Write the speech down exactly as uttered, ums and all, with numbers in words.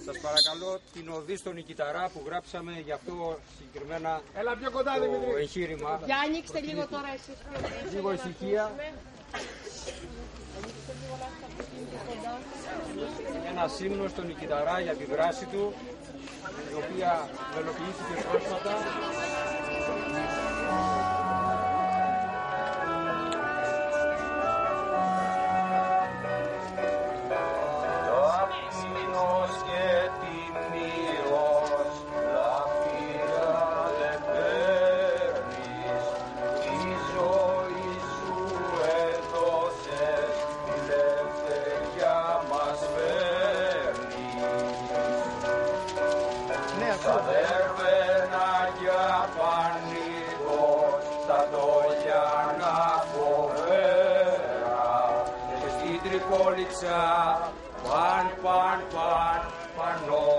Σας παρακαλώ την οδή στον Νικηταρά που γράψαμε γι' αυτό συγκεκριμένα. Έλα πιο κοντά, το Δημήτρη. εγχείρημα. Για ανοίξτε λίγο τώρα εσείς. Λίγο ησυχία. Ένα σύμνο στον Νικηταρά για τη δράση του, η οποία μελοποιήθηκε πρόσφατα. Πόλιτσα, παν, παν, παν, πανώ.